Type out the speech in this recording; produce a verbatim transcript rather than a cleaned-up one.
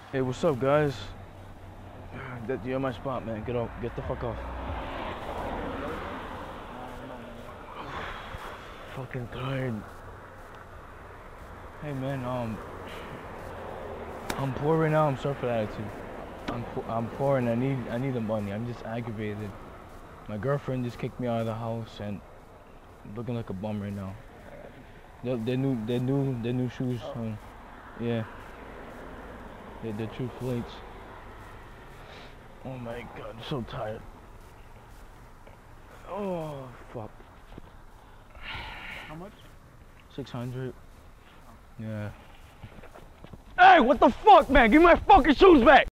Hey, what's up, guys? That, you're my spot, man. Get off. Get the fuck off. Fucking tired. Hey, man. Um, I'm poor right now. I'm sorry for the attitude. I'm po I'm poor and I need I need the money. I'm just aggravated. My girlfriend just kicked me out of the house and I'm looking like a bum right now. Their, their new their new their new shoes. Um, yeah. They're, they're true flates. Oh my god, I'm so tired. Oh fuck. How much? Six hundred. Yeah. Hey, what the fuck, man? Give me my fucking shoes back!